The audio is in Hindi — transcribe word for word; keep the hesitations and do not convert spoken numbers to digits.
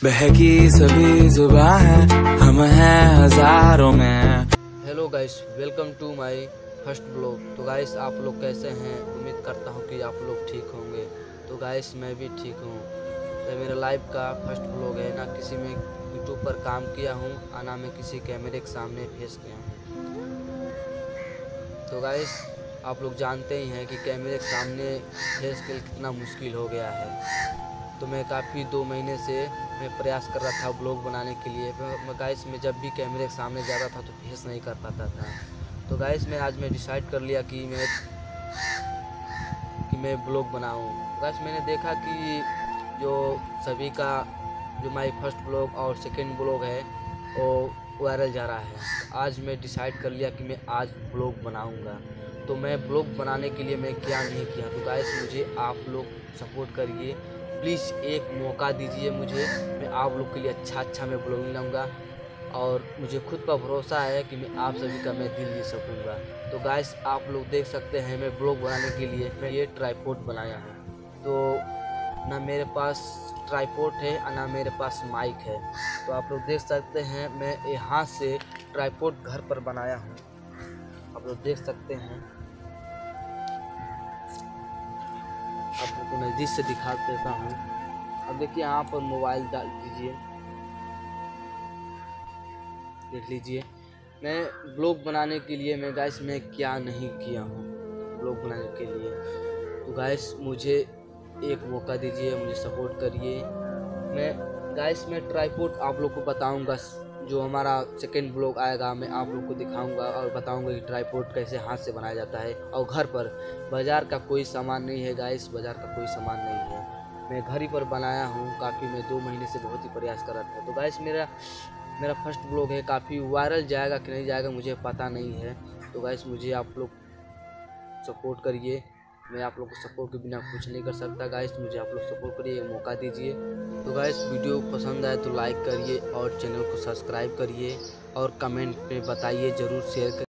बहकी सभी जुबां है, हम हैं हजारों में। Hello guys, welcome to my first blog. तो गाइस, आप लोग कैसे हैं? उम्मीद करता हूं कि आप लोग ठीक होंगे। तो गाइस, मैं भी ठीक हूं। तो मेरा लाइफ का फर्स्ट ब्लॉग है। ना किसी में यूट्यूब पर काम किया हूं, ना मैं किसी कैमरे के सामने फेस किया हूं। तो गाइस, आप लोग जानते ही हैं कि कैमरे के सामने फेस के कितना मुश्किल हो गया है। तो मैं काफ़ी दो महीने से मैं प्रयास कर रहा था ब्लॉग बनाने के लिए। मैं गाइस मैं जब भी कैमरे के सामने जाता था तो फेस नहीं कर पाता था। तो गाइस मैं आज मैं डिसाइड कर लिया कि मैं कि मैं ब्लॉग बनाऊं। गाइस मैंने देखा कि जो सभी का जो माय फर्स्ट ब्लॉग और सेकंड ब्लॉग है वो वायरल जा रहा है। आज मैं डिसाइड कर लिया कि मैं आज ब्लॉग बनाऊंगा। तो मैं ब्लॉग बनाने के लिए मैं क्या नहीं किया। तो गाइस मुझे आप लोग सपोर्ट करिए, प्लीज़ एक मौका दीजिए मुझे। मैं आप लोग के लिए अच्छा अच्छा मैं ब्लॉगिंग लाऊंगा और मुझे खुद पर भरोसा है कि मैं आप सभी का मैं दिल जीत सकूँगा। तो गाइस आप लोग देख सकते हैं मैं ब्लॉग बनाने के लिए मैं ये ट्राइपॉड बनाया हूँ। तो ना मेरे पास ट्राइपॉड है और ना मेरे पास माइक है। तो आप लोग देख सकते हैं मैं यहाँ से ट्राइपॉड घर पर बनाया हूँ। आप लोग देख सकते हैं, आप लोग को नज़दीक से दिखा देता हूँ। अब देखिए यहाँ पर मोबाइल डाल दीजिए, देख लीजिए। मैं ब्लॉग बनाने के लिए मैं गाइस मैं क्या नहीं किया हूँ ब्लॉग बनाने के लिए। तो गाइस मुझे एक मौका दीजिए, मुझे सपोर्ट करिए। मैं गाइस मैं ट्राइपॉड आप लोग को बताऊंगा, जो हमारा सेकंड ब्लॉग आएगा मैं आप लोग को दिखाऊंगा और बताऊंगा कि ट्राइपॉड कैसे हाथ से बनाया जाता है। और घर पर, बाज़ार का कोई सामान नहीं है गाइस, बाज़ार का कोई सामान नहीं है। मैं घर ही पर बनाया हूँ। काफ़ी मैं दो महीने से बहुत ही प्रयास कर रहा था। तो गाइस मेरा मेरा फर्स्ट ब्लॉग है, काफ़ी वायरल जाएगा कि नहीं जाएगा मुझे पता नहीं है। तो गाइस मुझे आप लोग सपोर्ट करिए। मैं आप लोग को सपोर्ट के बिना कुछ नहीं कर सकता। गाइस मुझे आप लोग सपोर्ट करिए, मौका दीजिए। तो गाइस वीडियो पसंद आए तो लाइक करिए और चैनल को सब्सक्राइब करिए और कमेंट में बताइए, ज़रूर शेयर करिए।